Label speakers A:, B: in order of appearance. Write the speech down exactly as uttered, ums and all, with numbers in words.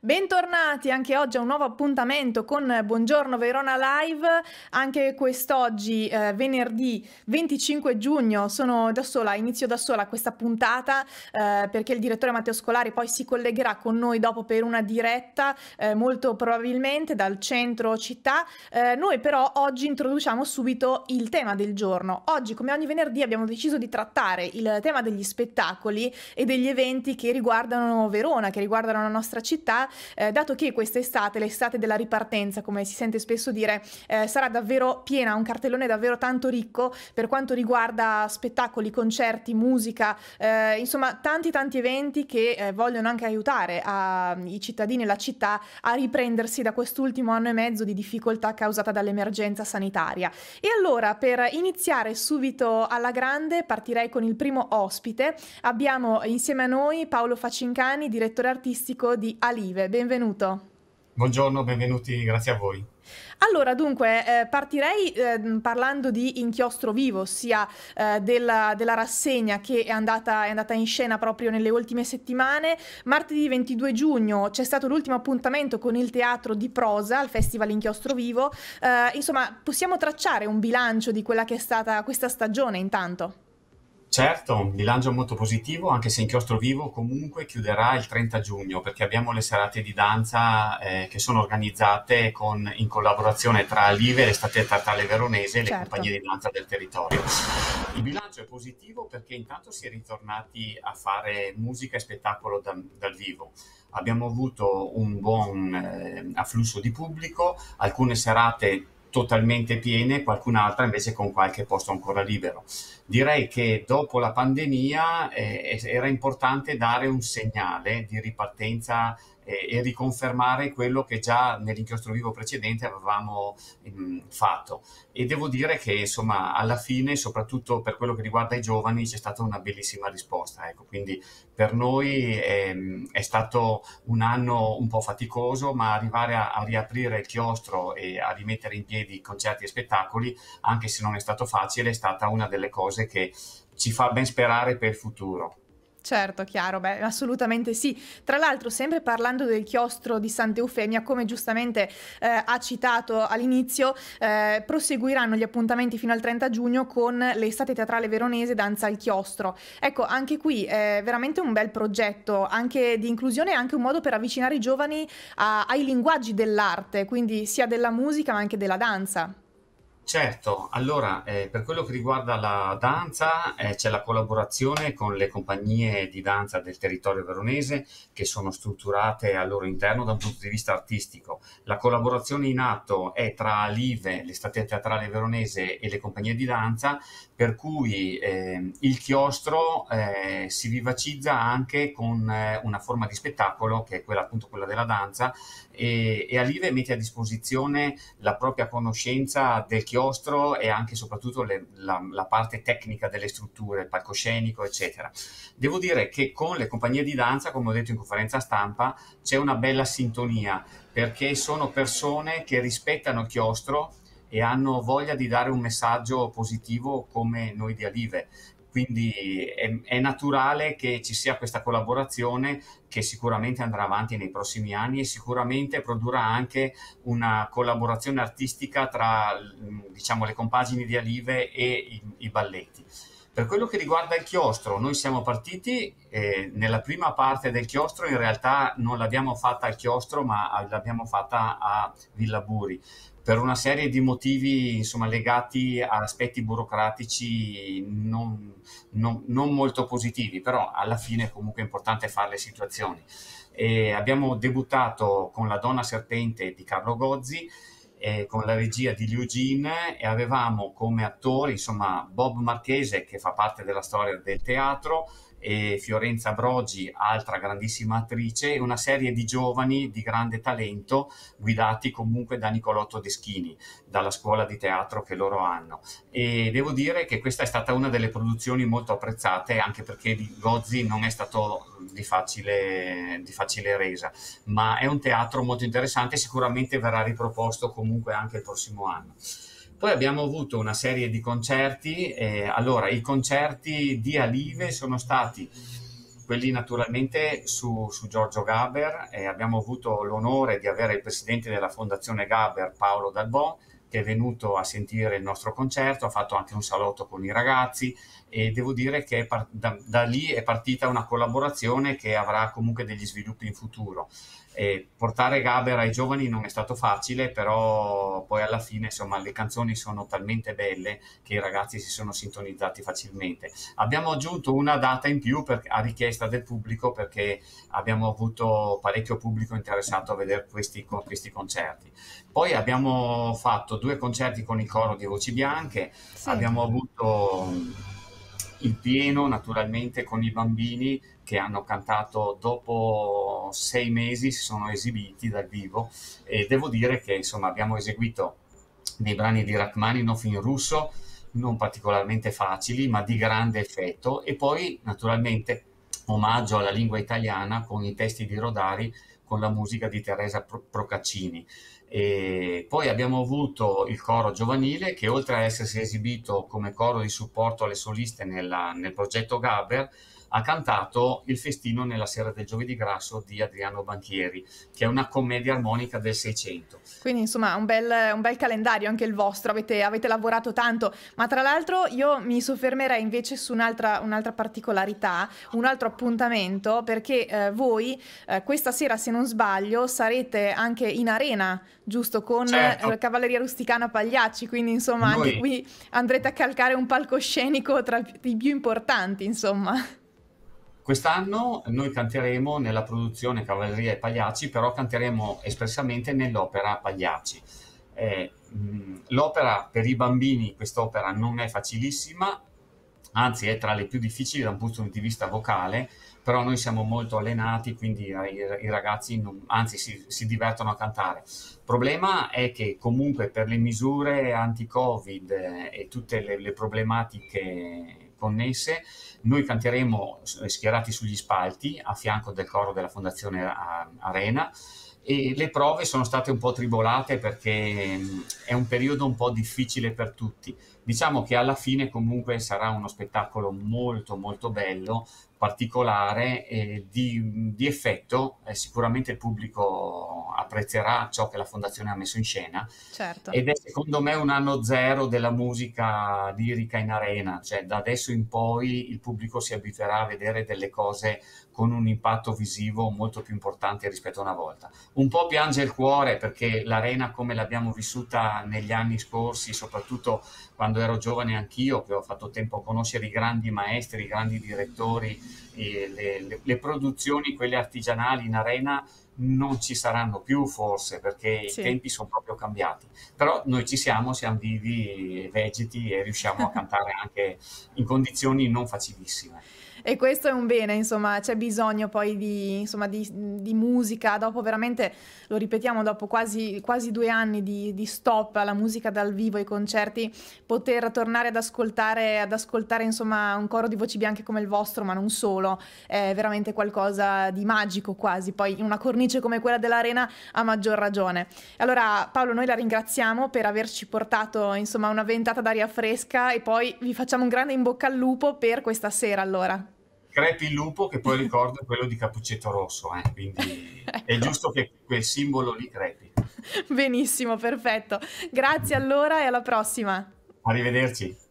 A: Bentornati anche oggi a un nuovo appuntamento con Buongiorno Verona Live. Anche quest'oggi, eh, venerdì venticinque giugno, sono da sola, inizio da sola questa puntata eh, perché il direttore Matteo Scolari poi si collegherà con noi dopo per una diretta, eh, molto probabilmente dal centro città. Eh, noi però oggi introduciamo subito il tema del giorno. Oggi, come ogni venerdì, abbiamo deciso di trattare il tema degli spettacoli e degli eventi che riguardano Verona, che riguardano la nostra città, eh, dato che quest'estate, l'estate della ripartenza, come si sente spesso dire, eh, sarà davvero piena, un cartellone davvero tanto ricco per quanto riguarda spettacoli, concerti, musica, eh, insomma tanti tanti eventi che eh, vogliono anche aiutare a, i cittadini e la città a riprendersi da quest'ultimo anno e mezzo di difficoltà causata dall'emergenza sanitaria. E allora, per iniziare subito alla grande, partirei con il primo ospite. Abbiamo insieme a noi Paolo Facincani, direttore artistico di Alive. Benvenuto.
B: Buongiorno, benvenuti, grazie a voi.
A: Allora, dunque, eh, partirei eh, parlando di Inchiostro Vivo, ossia eh, della, della rassegna che è andata, è andata in scena proprio nelle ultime settimane. Martedì ventidue giugno c'è stato l'ultimo appuntamento con il teatro di prosa al Festival Inchiostro Vivo. Eh, insomma, possiamo tracciare un bilancio di quella che è stata questa stagione intanto?
B: Certo, un bilancio molto positivo, anche se Inchiostro Vivo comunque chiuderà il trenta giugno, perché abbiamo le serate di danza eh, che sono organizzate con, in collaborazione tra Alive, l'Estate Teatrale Veronese e le
A: Certo.
B: compagnie di danza del territorio. Il bilancio è positivo perché intanto si è ritornati a fare musica e spettacolo da- dal vivo. Abbiamo avuto un buon eh, afflusso di pubblico, alcune serate totalmente piene, qualcun'altra invece con qualche posto ancora libero. Direi che dopo la pandemia eh, era importante dare un segnale di ripartenza eh, e riconfermare quello che già nell'inchiostro vivo precedente avevamo mh, fatto. E devo dire che insomma alla fine, soprattutto per quello che riguarda i giovani, c'è stata una bellissima risposta. Ecco, quindi per noi è, è stato un anno un po' faticoso, ma arrivare a, a riaprire il chiostro e a rimettere in piedi concerti e spettacoli, anche se non è stato facile, è stata una delle cose che ci fa ben sperare per il futuro.
A: Certo, chiaro, beh, assolutamente sì. Tra l'altro, sempre parlando del chiostro di Santa Eufemia, come giustamente eh, ha citato all'inizio, eh, proseguiranno gli appuntamenti fino al trenta giugno con l'estate teatrale veronese Danza al Chiostro. Ecco, anche qui è veramente un bel progetto, anche di inclusione e anche un modo per avvicinare i giovani a- ai linguaggi dell'arte, quindi sia della musica ma anche della danza.
B: Certo, allora eh, per quello che riguarda la danza eh, c'è la collaborazione con le compagnie di danza del territorio veronese che sono strutturate al loro interno da un punto di vista artistico. La collaborazione in atto è tra Alive, l'Estate Teatrale Veronese e le compagnie di danza, per cui eh, il chiostro eh, si vivacizza anche con eh, una forma di spettacolo che è quella appunto quella della danza e, e Alive mette a disposizione la propria conoscenza del chiostro e anche e soprattutto le- la, la parte tecnica delle strutture, il palcoscenico, eccetera. Devo dire che con le compagnie di danza, come ho detto in conferenza stampa, c'è una bella sintonia perché sono persone che rispettano il chiostro e hanno voglia di dare un messaggio positivo come noi di Alive. Quindi è, è naturale che ci sia questa collaborazione che sicuramente andrà avanti nei prossimi anni e sicuramente produrrà anche una collaborazione artistica tra, diciamo, le compagini di Alive e i, i balletti. Per quello che riguarda il chiostro, noi siamo partiti eh, nella prima parte del chiostro, in realtà non l'abbiamo fatta al chiostro, ma l'abbiamo fatta a Villa Buri per una serie di motivi insomma, legati a aspetti burocratici non, non- non molto positivi, però alla fine comunque è importante fare le situazioni. E abbiamo debuttato con La Donna Serpente di Carlo Gozzi, eh, con la regia di Liu Jin e avevamo come attori insomma Bob Marchese che fa parte della storia del teatro e Fiorenza Brogi, altra grandissima attrice, e una serie di giovani di grande talento guidati comunque da Nicolotto Deschini, dalla scuola di teatro che loro hanno. E devo dire che questa è stata una delle produzioni molto apprezzate, anche perché di Gozzi non è stato di facile, di facile resa, ma è un teatro molto interessante e sicuramente verrà riproposto comunque anche il prossimo anno. Poi abbiamo avuto una serie di concerti, eh, allora i concerti di Alive sono stati quelli naturalmente su, su Giorgio Gaber, e abbiamo avuto l'onore di avere il presidente della Fondazione Gaber, Paolo Dalbon, che è venuto a sentire il nostro concerto, ha fatto anche un salotto con i ragazzi, e devo dire che par- da, da lì è partita una collaborazione che avrà comunque degli sviluppi in futuro. E portare Gaber ai giovani non è stato facile, però poi alla fine, insomma, le canzoni sono talmente belle che i ragazzi si sono sintonizzati facilmente. Abbiamo aggiunto una data in più per- a richiesta del pubblico, perché abbiamo avuto parecchio pubblico interessato a vedere questi, co- questi concerti. Poi abbiamo fatto due concerti con il coro di Voci Bianche,
A: Sì.
B: abbiamo avuto il pieno naturalmente con i bambini che hanno cantato dopo sei mesi, si sono esibiti dal vivo, e devo dire che insomma abbiamo eseguito dei brani di Rachmaninoff in russo, non particolarmente facili, ma di grande effetto, e poi naturalmente omaggio alla lingua italiana con i testi di Rodari, con la musica di Teresa Pro- Procaccini. E poi abbiamo avuto il coro giovanile che, oltre a essersi esibito come coro di supporto alle soliste nella- nel progetto Gaber, ha cantato il festino nella sera del giovedì grasso di Adriano Banchieri, che è una commedia armonica del Seicento.
A: Quindi insomma un bel, un bel calendario anche il vostro, avete, avete lavorato tanto, ma tra l'altro io mi soffermerei invece su un'altra, un'altra particolarità, un altro appuntamento, perché eh, voi eh, questa sera, se non sbaglio, sarete anche in arena, giusto, con
B: Certo,
A: eh, Cavalleria Rusticana Pagliacci, quindi insomma anche
B: noi
A: qui andrete a calcare un palcoscenico tra i più importanti, insomma.
B: Quest'anno noi canteremo nella produzione Cavalleria e Pagliacci, però canteremo espressamente nell'opera Pagliacci. Eh, mh, l'opera per i bambini, quest'opera non è facilissima, anzi è tra le più difficili da un punto di vista vocale, però noi siamo molto allenati, quindi i, i ragazzi non- anzi si, si divertono a cantare. Il problema è che comunque per le misure anti-Covid eh, e tutte le, le problematiche connesse, noi canteremo schierati sugli spalti a fianco del coro della Fondazione A- Arena, e le prove sono state un po' tribolate perché mh, è un periodo un po' difficile per tutti. Diciamo che alla fine comunque sarà uno spettacolo molto molto bello, particolare e di, di effetto. Eh, sicuramente il pubblico apprezzerà ciò che la Fondazione ha messo in scena,
A: Certo.
B: ed è secondo me un anno zero della musica lirica in arena, cioè da adesso in poi il pubblico si abituerà a vedere delle cose con un impatto visivo molto più importante rispetto a una volta. Un po' piange il cuore perché l'arena, come l'abbiamo vissuta negli anni scorsi, soprattutto quando ero giovane anch'io, che ho fatto tempo a conoscere i grandi maestri, i grandi direttori, e le, le- le produzioni, quelle artigianali in arena, non ci saranno più forse perché i
A: Sì.
B: tempi sono proprio cambiati. Però noi ci siamo, siamo vivi e vegeti e riusciamo a cantare anche in condizioni non facilissime.
A: E questo è un bene, insomma, c'è bisogno poi di, insomma, di, di musica, dopo veramente, lo ripetiamo, dopo quasi, quasi due anni di, di stop alla musica dal vivo, ai concerti, poter tornare ad ascoltare, ad ascoltare, insomma, un coro di voci bianche come il vostro, ma non solo, è veramente qualcosa di magico quasi, poi in una cornice come quella dell'Arena a maggior ragione. Allora Paolo, noi la ringraziamo per averci portato, insomma, una ventata d'aria fresca, e poi vi facciamo un grande in bocca al lupo per questa sera, allora.
B: Crepi il lupo, che poi ricordo è quello di Cappuccetto Rosso, eh, quindi è
A: Ecco,
B: giusto che quel simbolo lì crepi.
A: benissimo, perfetto. Grazie allora e alla prossima.
B: Arrivederci.